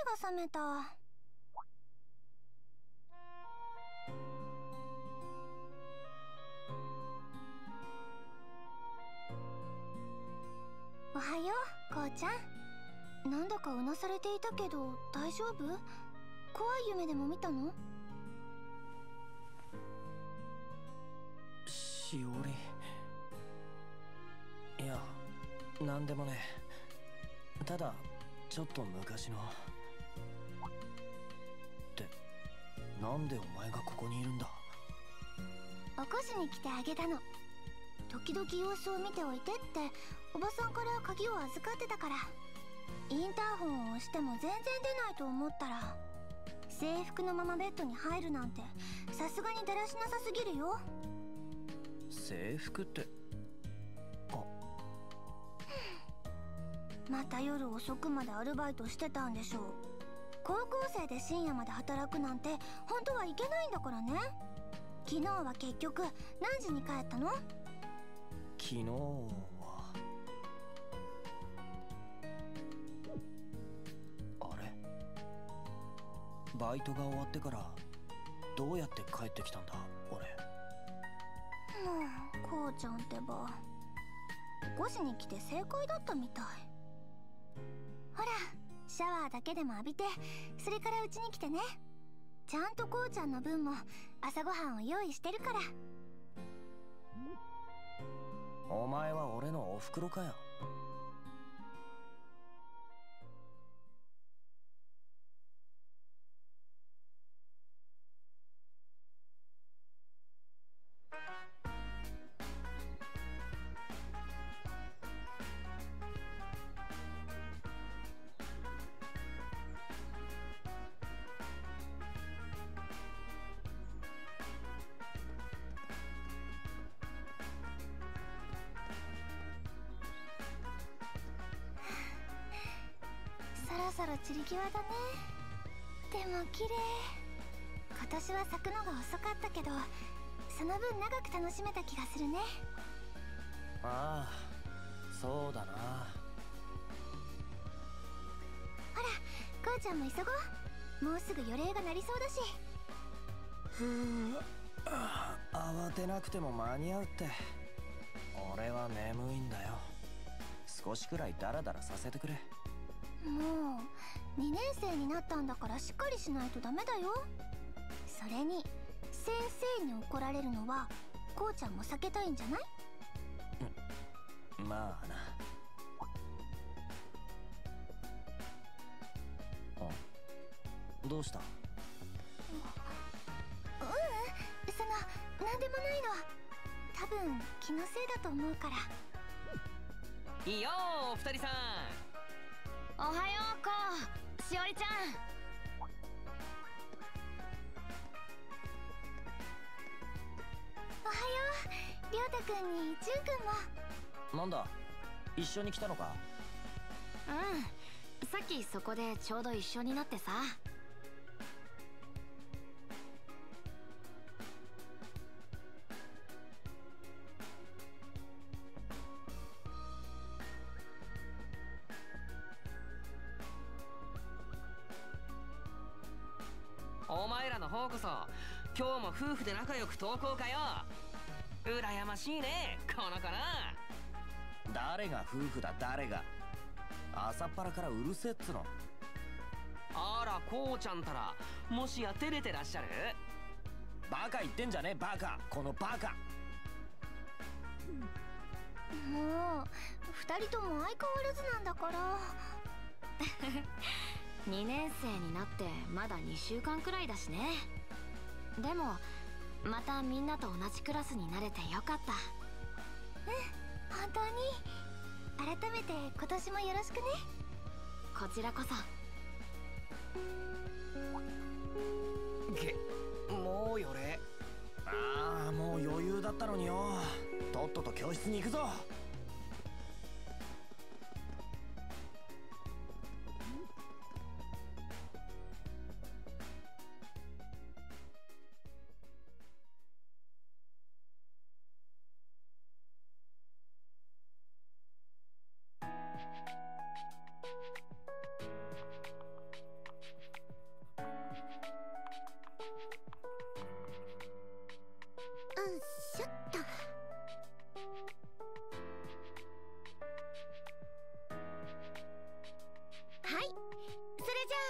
が覚めた。おはよう、こうちゃん。なんだかうなされていたけど大丈夫？怖い夢でも見たの？ しおり。いや、なんでもね。ただちょっと昔の。ってなんでお前がここにいるんだ？ 起こしに来てあげたの。時々様子を見ておいてっておばさんから鍵を預かってたから。インターホンを押しても全然出ないと思ったら、制服のままベッドに入るなんてさすがにだらしなさすぎるよ。 制服って。 また夜遅くまでアルバイトしてたんでしょう。高校生で深夜まで働くなんて本当はいけないんだからね。昨日は結局何時に帰ったの？ 昨日はあれ、バイトが終わってからどうやって帰ってきたんだ俺。 もうこうちゃんってば起こしに来て正解だったみたい。ほらシャワーだけでも浴びて、それからうちに来てね。ちゃんとこうちゃんの分も朝ごはんを用意してるから。 お前は俺のおふくろかよ。 そろそろ散り際だね。でも綺麗。今年は咲くのが遅かったけど、その分長く楽しめた気がするね。 ああ、そうだな。 ほらこうちゃんも急ごう。もうすぐ予鈴が鳴りそうだし。 慌てなくても間に合うって。俺は眠いんだよ。少しくらいダラダラさせてくれ。 もう2年生になったんだからしっかりしないとダメだよ。それに先生に怒られるのはこうちゃんも避けたいんじゃない？ まあな。どうした？ なんでもないの。多分気のせいだと思うから。 いいよお二人さん。 おはようこう、しおりちゃん。 おはよう、りょうたくんにじゅんくんも。 なんだ、一緒に来たのか？ うん、さっきそこでちょうど一緒になってさ。 お前らの方こそ今日も夫婦で仲良く登校かよ。羨ましいねこの子な。 誰が夫婦だ誰が。朝っぱらからうるせえっつの。 あらこうちゃんたらもしや照れてらっしゃる？ バカ言ってんじゃねえバカ、このバカ。 もう2人とも相変わらずなんだから。 2年生になってまだ2週間くらいだしね。でもまたみんなと同じクラスになれてよかった。 本当に。改めて今年もよろしくね。 こちらこそ。 もうよれ。ああ、もう余裕だったのによ。とっとと教室に行くぞ。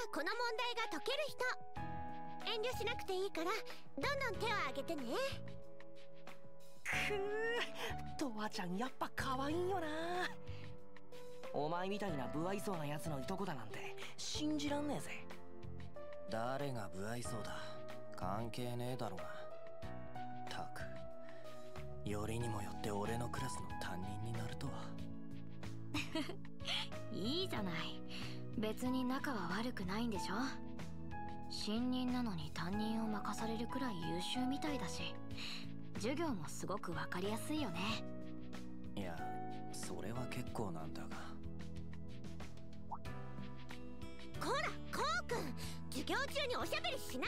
この問題が解ける人、遠慮しなくていいからどんどん手を挙げてね。 くー、とわちゃんやっぱ可愛いよな。お前みたいな不愛想なやつのいとこだなんて信じらんねえぜ。 誰が不愛想だ、関係ねえだろうが。たく、よりにもよって俺のクラスの担任になるとは。 いいじゃない、別に仲は悪くないんでしょ。新任なのに担任を任されるくらい優秀みたいだし、授業もすごく分かりやすいよね。 いや、それは結構なんだが。 こらこうくん、授業中におしゃべりしない。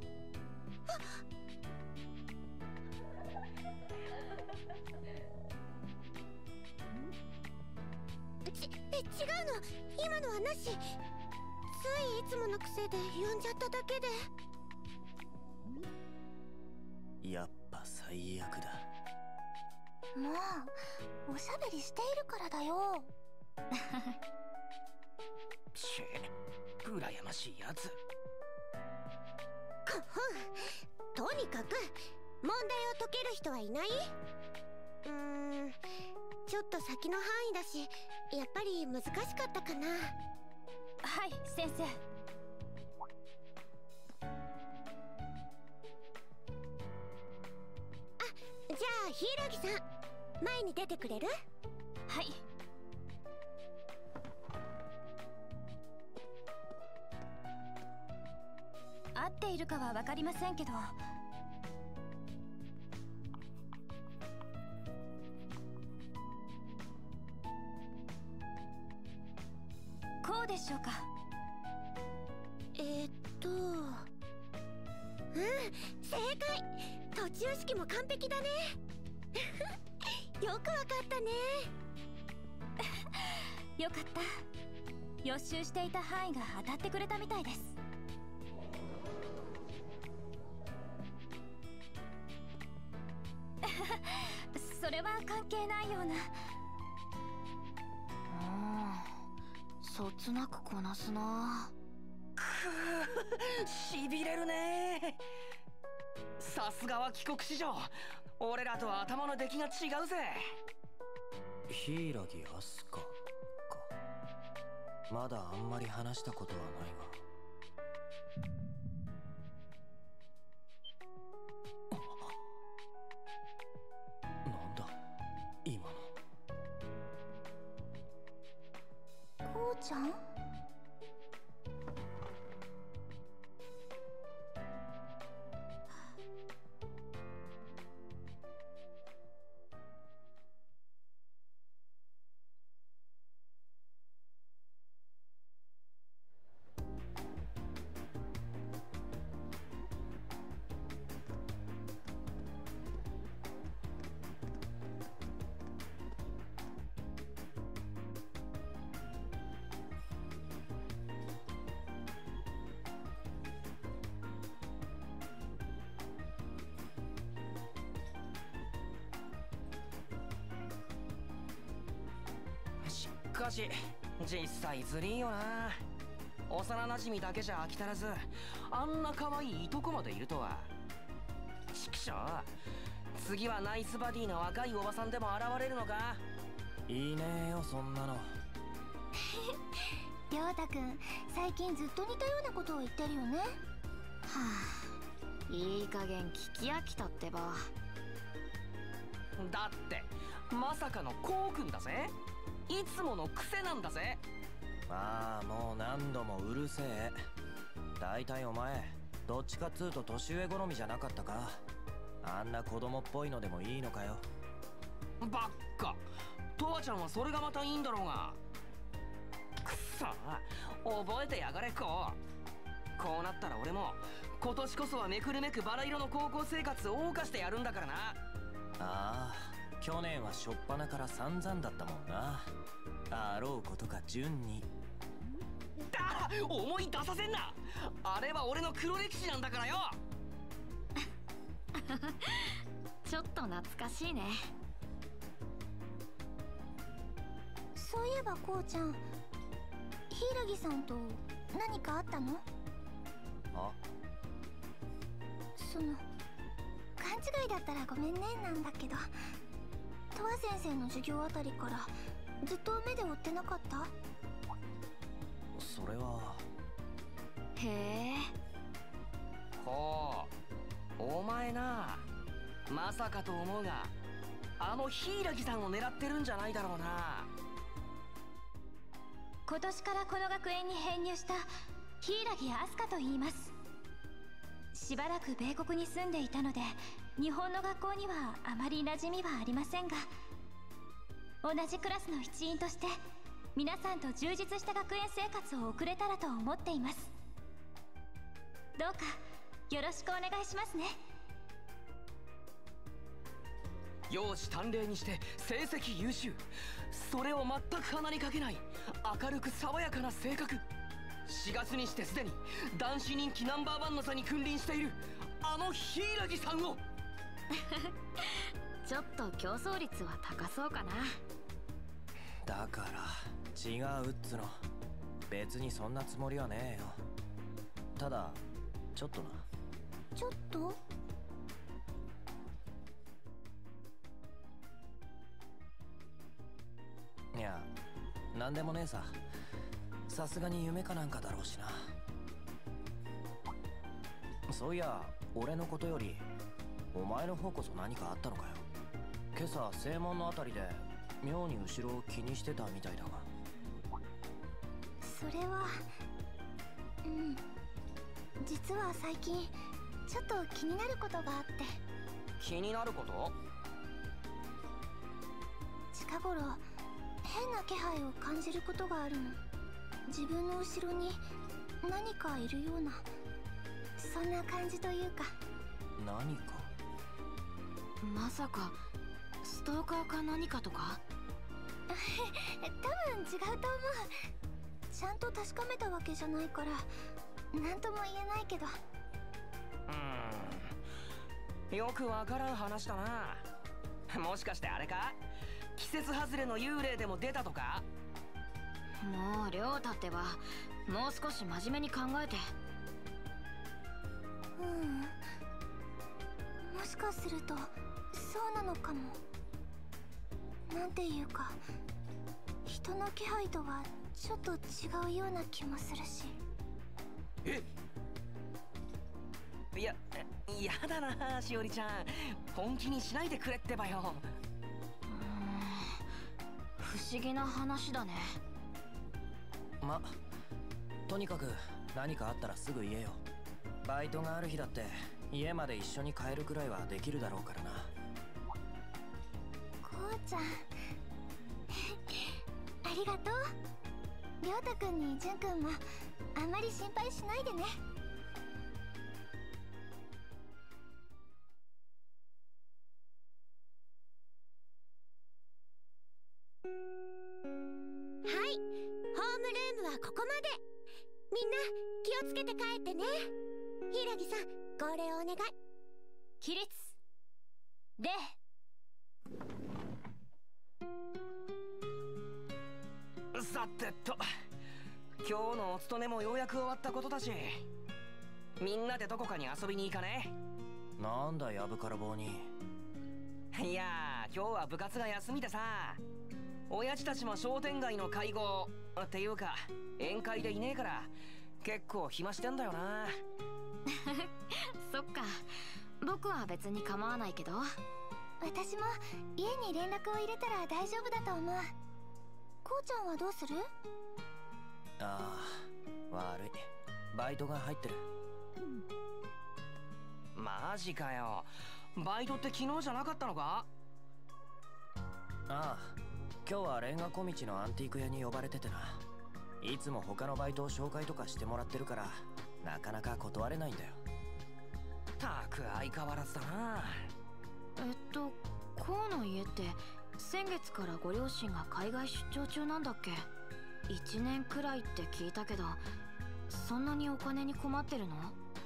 違うの、今のはなし。ついいつもの癖で呼んじゃっただけで。 やっぱ最悪だ。 もうおしゃべりしているからだよ。 し羨ましいやつ。 とにかく問題を解ける人はいない？ちょっと先の範囲だし、やっぱり難しかったかな。 はい、先生。 じゃあヒイラギさん、前に出てくれる？ はい。合っているかは分かりませんけど、こうでしょうか。 正解。途中式も完璧だね。よくわかったね。 よかった。予習していた範囲が当たってくれたみたいです。それは関係ないような。 そつなくこなすな。 しびれるね。さすがは帰国子女、俺らとは頭の出来が違うぜ。 柊アスカか。まだあんまり話したことはないが。なんだ今の。 こうちゃん？ しかし実際ずりーよな。幼なじみだけじゃ飽き足らず、あんな可愛いいとこまでいるとは。ちくしょう、次はナイスバディの若いおばさんでも現れるのか？ いいねえよそんなの。 りょうたくん、最近ずっと似たようなことを言ってるよね。はあ、いい加減聞き飽きたってば。 だってまさかのこうくんだぜ。いつもの癖なんだぜ。 まあもう何度もうるせえ。大体お前どっちかっつうと年上好みじゃなかったか。あんな子供っぽいのでもいいのかよ。 ばっか。とわちゃんはそれがまたいいんだろうが。くっそ、覚えてやがれこう。こうなったら俺も今年こそはめくるめくバラ色の高校生活を謳歌してやるんだからな。 ああ、去年は初っ端から散々だったもんな。あろうことか順に。 だ、思い出させんな。あれは俺の黒歴史なんだからよ。 ちょっと懐かしいね。 そういえばこうちゃん、柊さんと何かあったの？ あ、 その勘違いだったらごめんねなんだけど、トワ先生の授業あたりからずっと目で追ってなかった？ それは。 へえ。 ほう、お前な、まさかと思うがあの柊さんを狙ってるんじゃないだろうな。 今年からこの学園に編入した柊飛鳥と言います。しばらく米国に住んでいたので日本の学校にはあまり馴染みはありませんが、同じクラスの一員として皆さんと充実した学園生活を送れたらと思っています。どうかよろしくお願いしますね。 容姿端麗にして成績優秀、それを全く鼻にかけない明るく爽やかな性格、4月にしてすでに男子人気ナンバーワンの座に君臨しているあの柊さんをちょっと競争率は高そうかな。 だから違うっつの。別にそんなつもりはねえよ。ただちょっとな。 ちょっと？ いや、なんでもねえさ。さすがに夢かなんかだろうしな。そういや、俺のことよりお前の方こそ何かあったのかよ。今朝正門のあたりで妙に後ろを気にしてたみたいだが。 それは実は最近ちょっと気になることがあって。 気になること？ 近頃変な気配を感じることがあるの。自分の後ろに何かいるような、そんな感じというか。 何か？ まさかストーカーか何かとか？ 多分違うと思う。ちゃんと確かめたわけじゃないから何とも言えないけど。 よくわからん話だな。もしかしてあれか？季節外れの幽霊でも出たとか？ もう亮太ってばもう少し真面目に考えて。 もしかするとそうなのかも。なんていうか人の気配とはちょっと違うような気もするし。 え？いや、やだな、しおりちゃん。本気にしないでくれってばよ。 不思議な話だね。 とにかく何かあったらすぐ言えよ。バイトがある日だって家まで一緒に帰るくらいはできるだろうからな。 こうちゃんありがとう。亮太くんに純くんもあんまり心配しないでね。 はい、ホームルームはここまで。みんな気をつけて帰ってね。柊さん、号令をお願い。 起立。でさてと、今日のお勤めもようやく終わったことだし、みんなでどこかに遊びに行かね？ なんだやぶから棒に。 いやー、今日は部活が休みでさ、親父たちも商店街の会合っていうか宴会でいねえから結構暇してんだよな。 そっか、僕は別に構わないけど。 私も家に連絡を入れたら大丈夫だと思う。こうちゃんはどうする？ ああ、悪い。バイトが入ってる。 マジかよ。バイトって昨日じゃなかったのか？ ああ、今日はレンガ小道のアンティーク屋に呼ばれててな。いつも他のバイトを紹介とかしてもらってるからなかなか断れないんだよ。 たく相変わらずだな。 河の家って先月からご両親が海外出張中なんだっけ？1年くらいって聞いたけど、そんなにお金に困ってるの？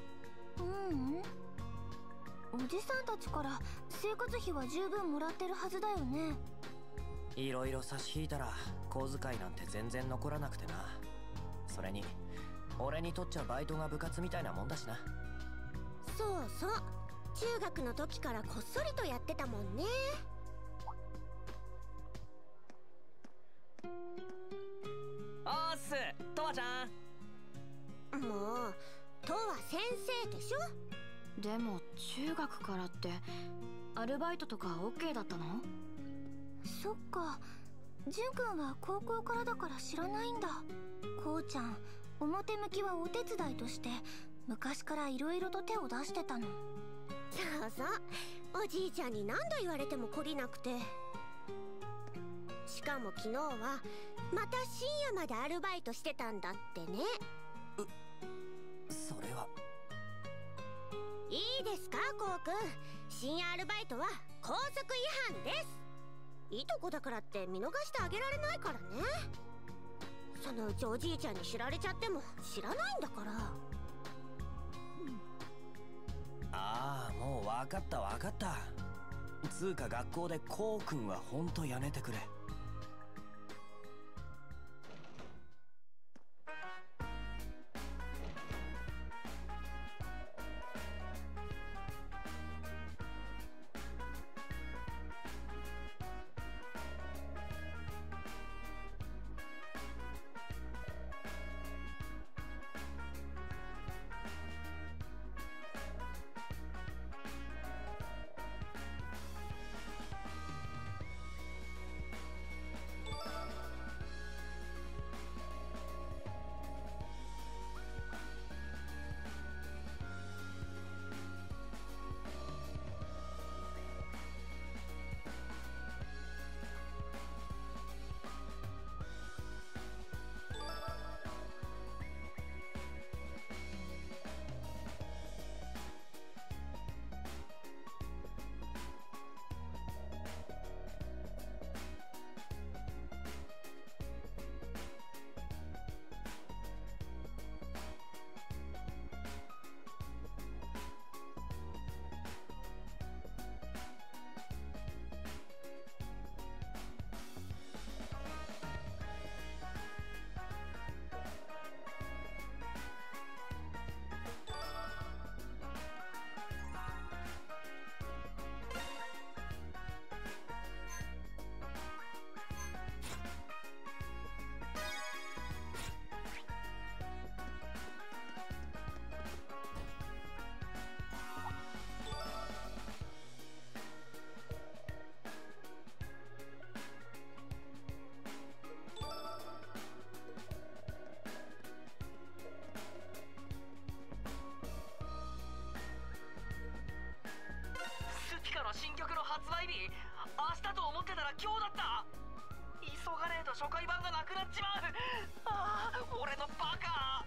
おじさんたちから生活費は十分もらってるはずだよね。 いろいろ差し引いたら小遣いなんて全然残らなくてな。それに俺にとっちゃバイトが部活みたいなもんだしな。 そうそう、中学の時からこっそりとやってたもんね。 おーっす、とわちゃん。 もうとは先生でしょ。 でも中学からってアルバイトとか OK だったの？ そっか、ジュン君は高校からだから知らないんだ。こうちゃん、表向きはお手伝いとして昔から色々と手を出してたの。 そうそう、おじいちゃんに何度言われても懲りなくて。しかも昨日はまた深夜までアルバイトしてたんだってね。 それは。 いいですか、こうくん。深夜アルバイトは校則違反です。いとこだからって見逃してあげられないからね。そのうちおじいちゃんに知られちゃっても知らないんだから。 ああ、もう分かった分かった。つうか学校でこうくんはほんとやめてくれ。 の新曲の発売日、明日と思ってたら今日だった。急がねえと初回版がなくなっちまう。ああ、俺のバカ。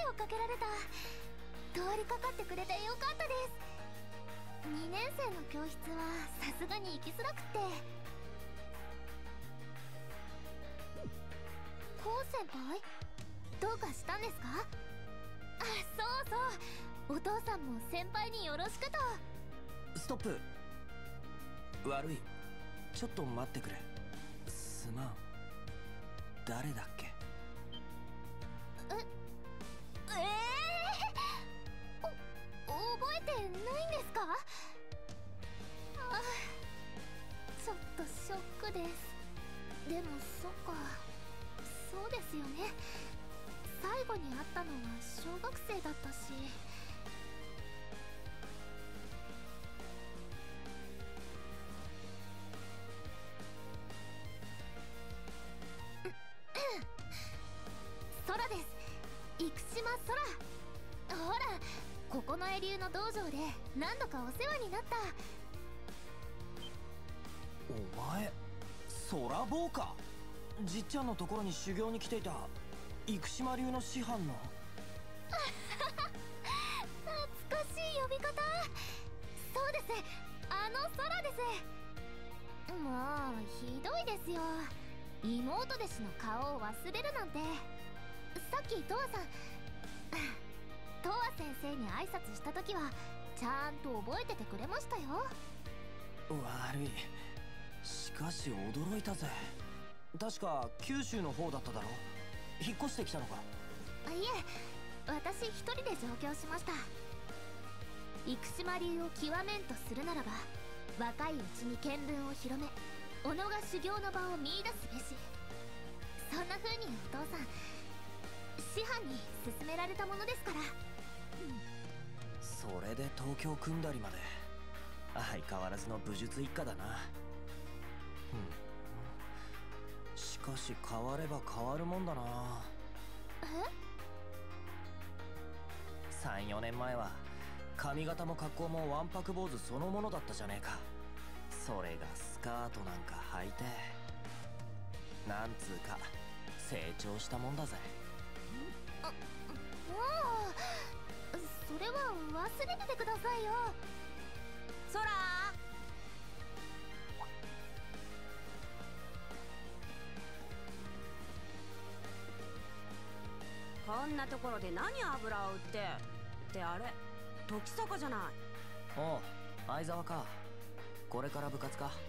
をかけられた。通りかかってくれてよかったです。2年生の教室はさすがに行きづらくて。コウ先輩、どうかしたんですか？あ、そうそう、お父さんも先輩によろしくと。 ストップ。悪い、ちょっと待ってくれ。すまん。誰だっけ？ 覚えてないんですか？あ、ちょっとショックです。でもそっか、そうですよね。最後に会ったのは小学生だったし。空です。生島空。ほら、ここのエ流の道場で何度かお世話になった。 お前、空坊か。じっちゃんのところに修行に来ていた生島流の師範の。 懐かしい呼び方。そうです、あの空です。もうひどいですよ、妹弟子の顔を忘れるなんて。さっきトワさんトワ先生に挨拶した時はちゃんと覚えててくれましたよ。 悪い。しかし驚いたぜ。確か九州の方だっただろ。引っ越してきたのか？ いえ、私一人で上京しました。生島流を極めんとするならば、若いうちに見聞を広め、己が修行の場を見出すべし。そんな風にお父さん師範に勧められたものですから。 それで東京組んだりまで。相変わらずの武術一家だな。しかし変われば変わるもんだな。3、4年前は髪型も格好もわんぱく坊主そのものだったじゃねえか。それがスカートなんか履いて、なんつうか成長したもんだぜ。 もうそれは忘れててくださいよ。 空。こんなところで何油を売ってってあれ、時坂じゃない。 おう、相沢か。これから部活か？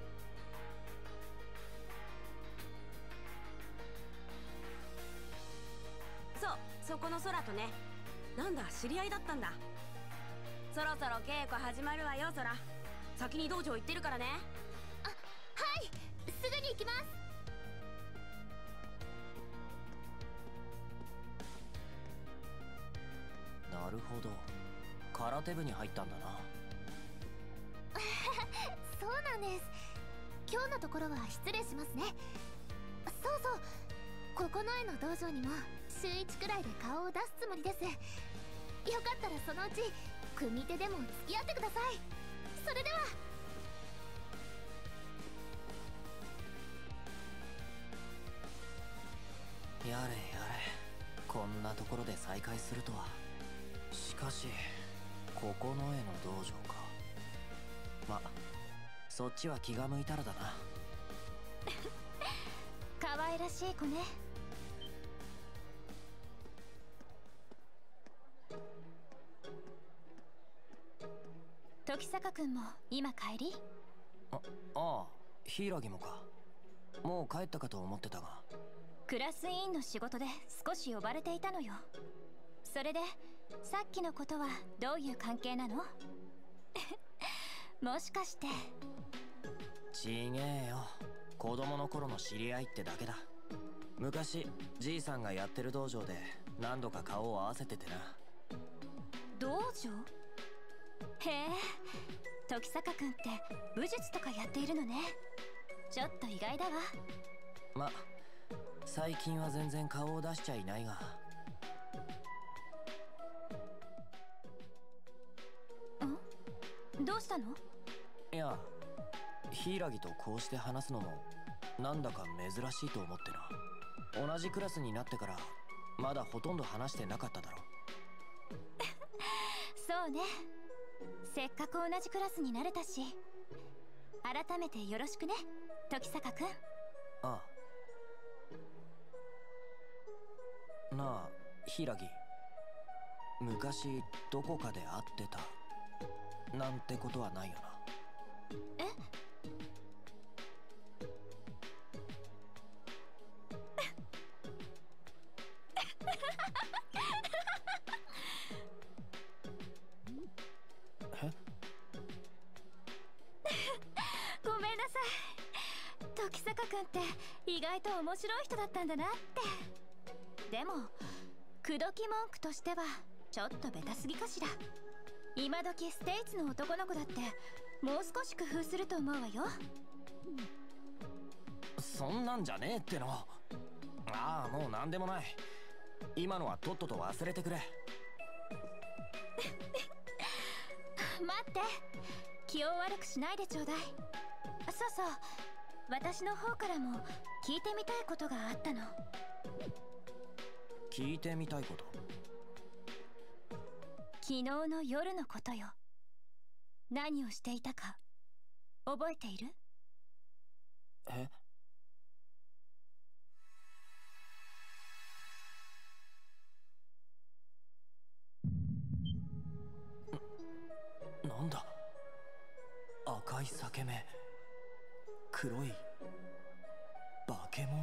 そう、そこの空とね。なんだ、知り合いだったんだ。そろそろ稽古始まるわよ、空。先に道場行ってるからね。 あ、はい、すぐに行きます。 なるほど、空手部に入ったんだな。 そうなんです。今日のところは失礼しますね。そうそう、ここの絵の道場にも週1くらいで顔を出すつもりです。よかったらそのうち組手でも付き合ってください。それでは。 やれやれ、こんなところで再会するとは。しかし九重の道場か。ま、そっちは気が向いたらだな。 可愛らしい子ね。時坂君も今帰り？ ああ、柊もか。もう帰ったかと思ってたが。 クラス委員の仕事で少し呼ばれていたのよ。それでさっきのことはどういう関係なの？もしかして。 ちげえよ、子供の頃の知り合いってだけだ。昔じいさんがやってる道場で何度か顔を合わせててな。 道場？へえ、時坂君って武術とかやっているのね。ちょっと意外だわ。 ま、最近は全然顔を出しちゃいないが。 どうしたの？ いや、柊とこうして話すのもなんだか珍しいと思ってな。同じクラスになってからまだほとんど話してなかっただろ。 そうね、せっかく同じクラスになれたし、改めてよろしくね、時坂君。 ああ。なあ柊、昔どこかで会ってたなんてことはないよな。 えごめんなさい、時坂君って意外と面白い人だったんだなって。でも口説き文句としてはちょっとベタすぎかしら。今時ステイツの男の子だってもう少し工夫すると思うわよ。 そんなんじゃねえっての。ああ、もう何でもない。今のはとっとと忘れてくれ。 待って、気を悪くしないでちょうだい。そうそう、私の方からも聞いてみたいことがあったの。 聞いてみたいこと？ 昨日の夜のことよ。何をしていたか覚えている？ え？なんだ？赤い裂け目、黒い化け物。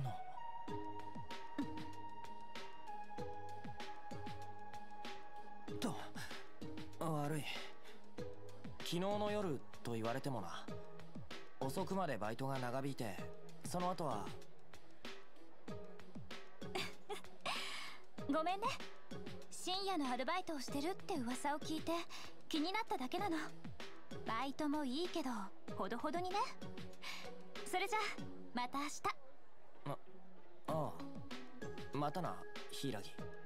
悪い。昨日の夜と言われてもな。遅くまでバイトが長引いて、その後はごめんね、深夜のアルバイトをしてるって噂を聞いて気になっただけなの。バイトもいいけどほどほどにね。それじゃまた明日。 ああ、またな柊。